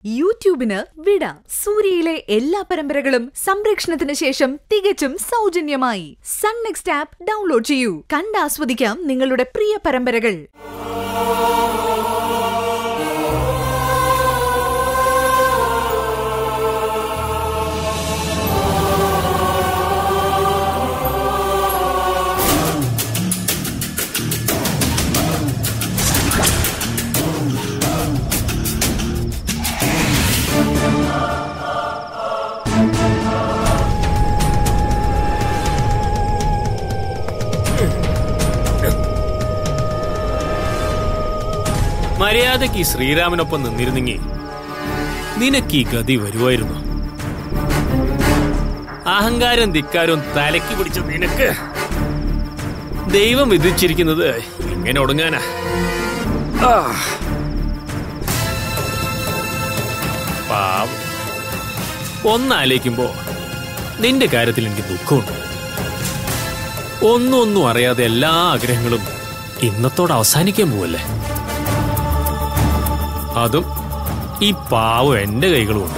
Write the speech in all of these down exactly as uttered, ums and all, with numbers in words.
യൂട്യൂബിന് വിട. സൂര്യയിലെ എല്ലാ പരമ്പരകളും സംരക്ഷണത്തിന് ശേഷം തികച്ചും സൗജന്യമായി സൺ നെക്സ്റ്റ് ആപ്പ് ഡൗൺലോഡ് ചെയ്യൂ. കണ്ടാസ്വദിക്കാം നിങ്ങളുടെ പ്രിയ പരമ്പരകൾ. മര്യാദയ്ക്ക് ഈ ശ്രീരാമനൊപ്പം നിന്നിരുന്നെങ്കിൽ നിനക്ക് ഈ ഗതി വരുമായിരുന്നു. അഹങ്കാരം ധിക്കാരവും തലയ്ക്ക് പിടിച്ച നിനക്ക് ദൈവം വിധിച്ചിരിക്കുന്നത് എങ്ങനെ ഒടുങ്ങാനാ? പാവം. ഒന്നാലോചിക്കുമ്പോ നിന്റെ കാര്യത്തിൽ എനിക്ക് ദുഃഖമുണ്ട്. ഒന്നും ഒന്നും അറിയാതെ എല്ലാ ആഗ്രഹങ്ങളും ഇന്നത്തോടെ അവസാനിക്കാൻ പോവല്ലേ? അതും ഈ പാവം എന്റെ കൈകളുമുണ്ട്.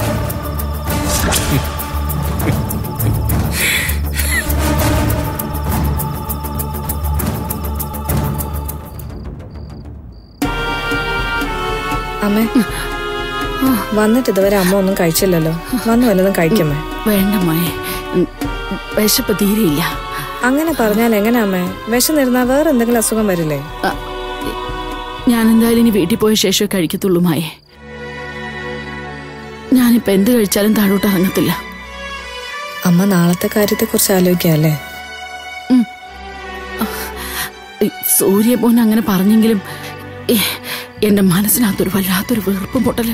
അമ്മേ, വന്നിട്ട് ഇതുവരെ അമ്മ ഒന്നും കഴിച്ചില്ലല്ലോ. വന്ന് വല്ലതും കഴിക്കമ്മേ. വേണ്ടമ്മേ, വിശപ്പ് തീരെയില്ല. അങ്ങനെ പറഞ്ഞാൽ എങ്ങനെ അമ്മേ? വിശന്നിരുന്നാ വേറെ എന്തെങ്കിലും അസുഖം വരില്ലേ? ഞാൻ എന്തായാലും ഇനി വീട്ടിൽ പോയ ശേഷമേ കഴിക്കത്തുള്ളൂ മായേ. ഞാനിപ്പോ എന്ത് കഴിച്ചാലും താഴോട്ട് ഇറങ്ങത്തില്ല. അമ്മ നാളത്തെ കാര്യത്തെ കുറിച്ച് ആലോചിക്കല്ലേ? സൂര്യ പോൻ അങ്ങനെ പറഞ്ഞെങ്കിലും എന്റെ മനസ്സിനകത്തൊരു വല്ലാത്തൊരു വെറുപ്പും പൊട്ടല്.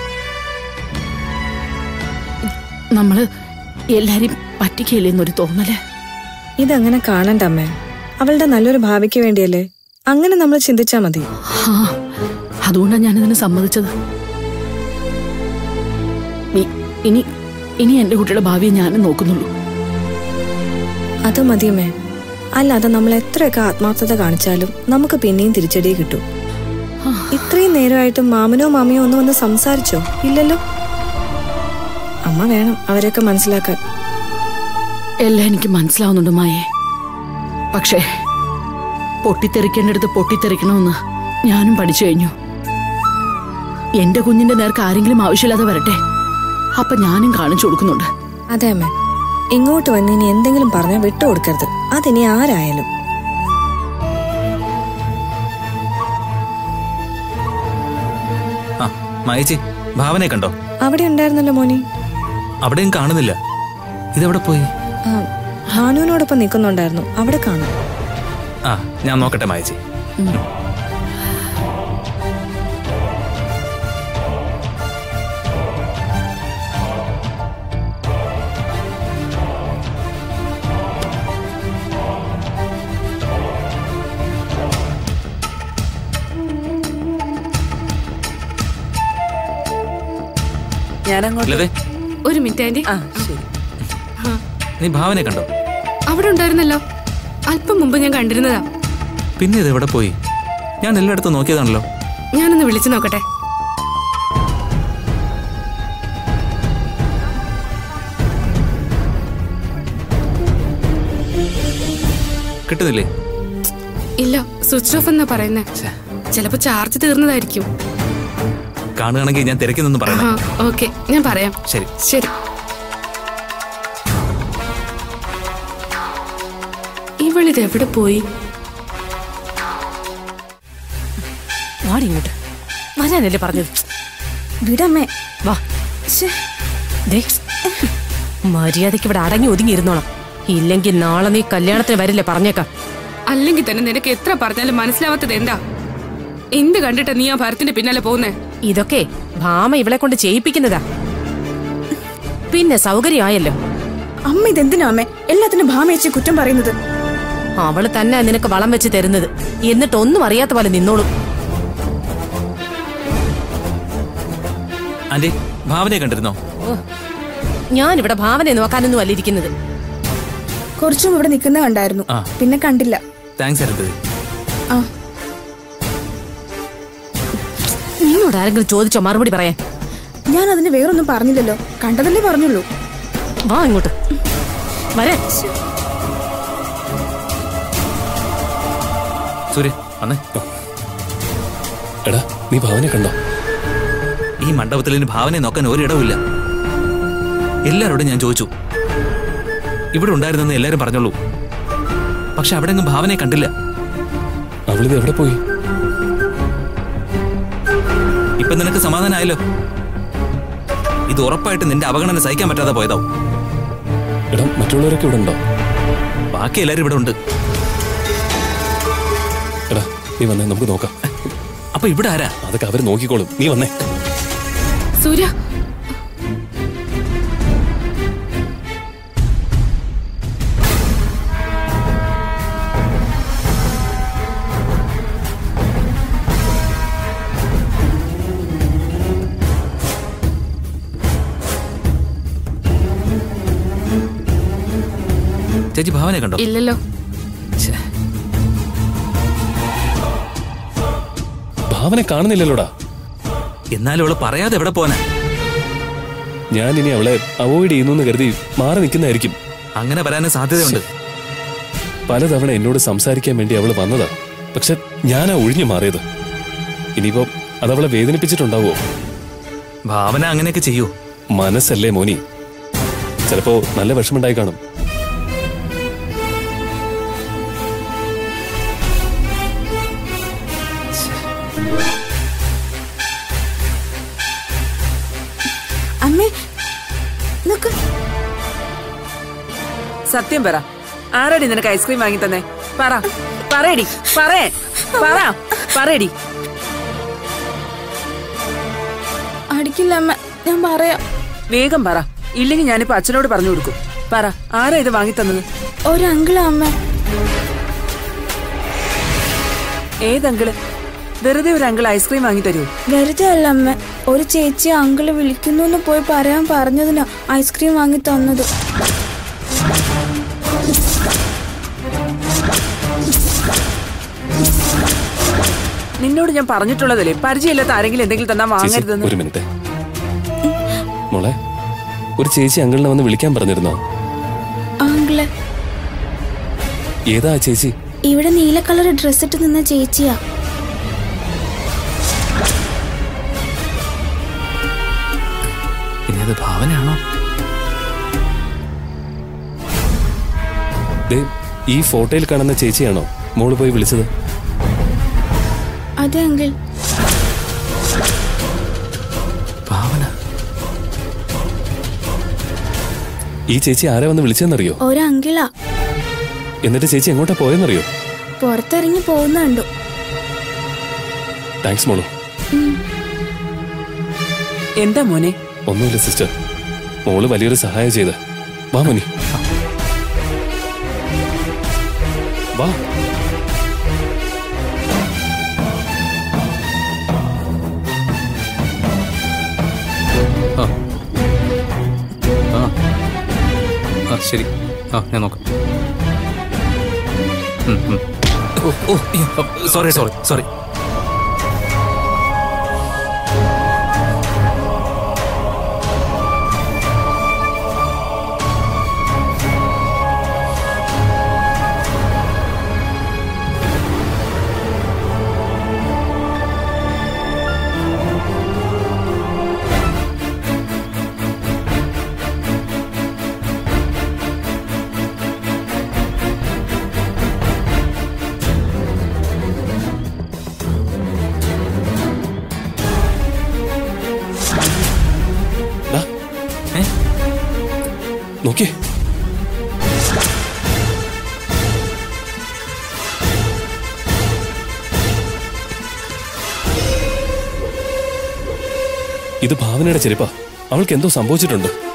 നമ്മള് എല്ലാരും പറ്റിക്കയില്ലെന്നൊരു തോന്നല്. ഇതങ്ങനെ കാണണ്ട അമ്മേ. അവളുടെ നല്ലൊരു ഭാവിക്ക് വേണ്ടിയല്ലേ. അങ്ങനെ നമ്മൾ ചിന്തിച്ചാ മതി. അതുകൊണ്ടാണ് ഞാനിതിനെ സമ്മതിച്ചത്. ഇനി ഇനി എന്റെ കുട്ടിയുടെ ഭാവിയെ ഞാനും നോക്കുന്നുള്ളൂ. അത് മതിയമ്മേ. അല്ലാതെ നമ്മൾ എത്രയൊക്കെ ആത്മാർത്ഥത കാണിച്ചാലും നമുക്ക് പിന്നെയും തിരിച്ചടി കിട്ടും. ഇത്രയും നേരമായിട്ടും മാമനോ മാമിയോ ഒന്നും വന്ന് സംസാരിച്ചോ? ഇല്ലല്ലോ. അമ്മ വേണം അവരെയൊക്കെ മനസ്സിലാക്കാൻ. എല്ലാം എനിക്ക് മനസ്സിലാവുന്നുണ്ട് മായേ. പക്ഷേ പൊട്ടിത്തെറിക്കേണ്ടടുത്ത് പൊട്ടിത്തെറിക്കണമെന്ന് ഞാനും പഠിച്ചു കഴിഞ്ഞു. എന്റെ കുഞ്ഞിന്റെ നേർക്ക് ആരെങ്കിലും ആവശ്യമില്ലാതെ വരട്ടെ, അപ്പൊ ഞാനും കാണിച്ചു കൊടുക്കുന്നുണ്ട്. അതെ അമ്മേ, ഇങ്ങോട്ട് വന്ന് ഇനി എന്തെങ്കിലും പറഞ്ഞാൽ വിട്ടുകൊടുക്കരുത്. അതിനി ആരായാലും. മായച്ചി, ഭാവനെ കണ്ടോ? അവിടെ ഉണ്ടായിരുന്നല്ലോ മോനി. അവിടെയും കാണുന്നില്ല. ഇതെവിടെ പോയി? ഭാനുവിനോടൊപ്പം നിൽക്കുന്നുണ്ടായിരുന്നു. അവിടെ കാണും. ആ, ഞാൻ നോക്കട്ടെ മായച്ചി. ഒരു മിനിറ്റ് ആന്റി. നീ ഭാവനെ കണ്ടോ? അവിടെ ഉണ്ടായിരുന്നല്ലോ. അല്പം മുമ്പ് ഞാൻ കണ്ടിരുന്നതാ. പിന്നെ ഇത് എവിടെ പോയി? ഞാൻ എല്ലായിടത്തും നോക്കിയതാണല്ലോ. ഞാനൊന്ന് വിളിച്ചു നോക്കട്ടെ. കിട്ടുന്നില്ലേ? ഇല്ല, സ്വിച്ച് ഓഫ് എന്നാ പറയുന്നേ. ചിലപ്പോ ചാർജ് തീർന്നതായിരിക്കും. കാണുകയാണെങ്കിൽ ഞാൻ തിരക്കുന്നൊന്നും പറയാം. ഓക്കെ, ഞാൻ പറയാം. ശരി ശരി. ഇവളിത് എവിടെ പോയി? വാടിങ്ങോട്ട് വരാനല്ലേ പറഞ്ഞത്? വിടമ്മേ. വാ. മര്യാദയ്ക്ക് ഇവിടെ അടങ്ങി ഒതുങ്ങി ഇരുന്നോണം. ഇല്ലെങ്കിൽ നാളെ നീ കല്യാണത്തിന് വരില്ലേ പറഞ്ഞേക്കാം. അല്ലെങ്കിൽ തന്നെ നിനക്ക് എത്ര പറഞ്ഞാലും മനസ്സിലാവാത്തത് എന്താ? എന്ത് കണ്ടിട്ടാ നീ ആ ഭരത്തിന്റെ പിന്നാലെ പോകുന്നേ? ഇതൊക്കെ ഭാമ ഇവളെ കൊണ്ട് ചെയ്യിപ്പിക്കുന്നതാ. പിന്നെ സൗകര്യമായല്ലോ. അമ്മ ഇതെന്തിനാ അമ്മേ എല്ലാത്തിനും ഭാമയച്ചി കുറ്റം പറയുന്നത്? അവള് തന്നെ നിനക്ക് വളം വെച്ച് തരുന്നത്. എന്നിട്ട് ഒന്നും അറിയാത്ത പോലെ നിന്നോളും. ആന്റി, ഭാവനയെ കണ്ടിരുന്നോ? ഞാനിവിടെ ഭാവനയെ നോക്കാനൊന്നും അല്ല ഇരിക്കുന്നത്. കുറച്ചും ഇവിടെ നിൽക്കുന്ന കണ്ടായിരുന്നു, പിന്നെ കണ്ടില്ല. താങ്ക്സ് അരുത്. നിന്നോട് ആരെങ്കിലും ചോദിച്ചോ മറുപടി പറയാൻ? ഞാൻ അതിന് വേറൊന്നും പറഞ്ഞില്ലല്ലോ, കണ്ടതല്ലേ പറഞ്ഞുള്ളൂ. വാ ഇങ്ങോട്ട് വരെ. സൂര്യ വന്നേ. എടാ നീ ഭാവനെ കണ്ടോ? ഈ മണ്ഡപത്തിൽ ഇനി ഭാവനെ നോക്കാൻ ഒരിടവില്ല. എല്ലാവരോടും ഞാൻ ചോദിച്ചു, ഇവിടെ ഉണ്ടായിരുന്നെന്ന് എല്ലാരും പറഞ്ഞോളൂ. പക്ഷെ അവിടെ എങ്ങും ഭാവനെ കണ്ടില്ല. അവളിത് എവിടെ പോയി? ഇപ്പൊ നിനക്ക് സമാധാനമായല്ലോ. ഇത് ഉറപ്പായിട്ട് നിന്റെ അവഗണന സഹിക്കാൻ പറ്റാതെ പോയതാവും. എടാ മറ്റുള്ളവരൊക്കെ ഇവിടെ ഉണ്ടോ? ബാക്കി എല്ലാരും ഇവിടെ ഉണ്ട്. എടാ നീ വന്നേ, നമുക്ക് നോക്കാം. അപ്പൊ ഇവിടെ ആരാ? അതൊക്കെ അവര് നോക്കിക്കോളും, നീ വന്നേ. സൂര്യ, ചേച്ചി ഭാവനെ കണ്ടോ? ഇല്ലല്ലോ. ഭാവനെ കാണുന്നില്ലല്ലോടാ. എന്നാലും അവള് പറയാതെ എവിടെ പോനാ? ഞാൻ ഇനി അവളെ അവോയ്ഡ് ചെയ്യുന്നു കരുതി മാറി നിൽക്കുന്നതായിരിക്കും. അങ്ങനെ വരാനും സാധ്യതയുണ്ട്. പലതവണ എന്നോട് സംസാരിക്കാൻ വേണ്ടി അവള് വന്നതാ, പക്ഷെ ഞാനാ ഒഴിഞ്ഞു മാറിയത്. ഇനിയിപ്പോ അതവളെ വേദനിപ്പിച്ചിട്ടുണ്ടാവോ? ഭാവന അങ്ങനെയൊക്കെ ചെയ്യൂ. മനസ്സല്ലേ മോനി, ചിലപ്പോ നല്ല വിഷമുണ്ടായി കാണും. അമ്മേ നിക്ക്. സത്യം പറ, ആരടി നിനക്ക് ഐസ്ക്രീം വാങ്ങി തന്നെ? പറ പറയടി, പറയേ പറ പറയടി. അടിക്കില്ല അമ്മ, ഞാൻ പറയാം. വേഗം പറ, ഇല്ലെങ്കിൽ ഞാനിപ്പോ അച്ഛനോട് പറഞ്ഞു കൊടുക്കും. പറ, ആരാ ഇത് വാങ്ങി തന്നത്? ഒരു അങ്കിളാ അമ്മ. ഏതങ്കിള്? വെറുതെ ഒരു അങ്കിൾ ഐസ്ക്രീം വാങ്ങി തരൂ? വെറുതെ അല്ല അമ്മ, ഒരു ചേച്ചി അങ്കിള് വിളിക്കുന്നു പോയി പറയാൻ പറഞ്ഞതിനാ ഐസ്ക്രീം വാങ്ങി തന്നത്. നിന്നോട് ഞാൻ പറഞ്ഞിട്ടുള്ളതല്ലേ, പരിചയമില്ലാത്ത ആരെങ്കിലും എന്തെങ്കിലും തന്നാ വാങ്ങരുതെന്ന്. ഒരു മിനിറ്റ് മോളെ, ഒരു ചേച്ചി അങ്കിളിനെ വന്ന് വിളിക്കാൻ പറഞ്ഞിരുന്നോ? അങ്കിള് ഏതാ ചേച്ചി? ഇവിടെ നീല കളർ ഡ്രസ് ഇട്ട് നിന്ന ചേച്ചിയാ. ഇനി അത് ഭാവനയാണോ? ഈ ഫോട്ടോയിൽ കാണുന്ന ചേച്ചിയാണോ മോള് പോയി വിളിച്ചത്? അതെ അങ്കിൾ. ഭാവന. ഈ ചേച്ചി ആരാ വന്ന് വിളിച്ചെന്നറിയോ? ഒരു അങ്കിളാ. എന്നിട്ട് ചേച്ചി എങ്ങോട്ടാ പോയെന്നറിയോ? പുറത്തിറങ്ങി പോകുന്ന കണ്ടു. താങ്ക്സ് മോളു. എന്താ മോനെ? ഒന്നുമില്ല സിസ്റ്റർ, മോള് വലിയൊരു സഹായം ചെയ്ത്. വാ മോനി, വാ. ശരി, ആ ഞാൻ നോക്കാം. Sorry sorry sorry. നോക്കിയേ, ഇത് ഭാവനയുടെ ചെരുപ്പാ. അവൾക്ക് എന്തോ സംഭവിച്ചിട്ടുണ്ട്.